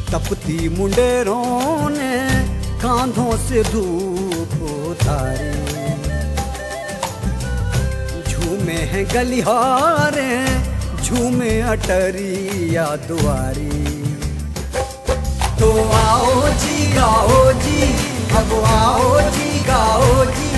तपती मुंडेरों ने कांधों से धूप उतारी, झूमे हैं गलिहारे, झूमे अटरिया दुआरी। तो आओ जी गाओ जी, अब आओ जी गाओ जी,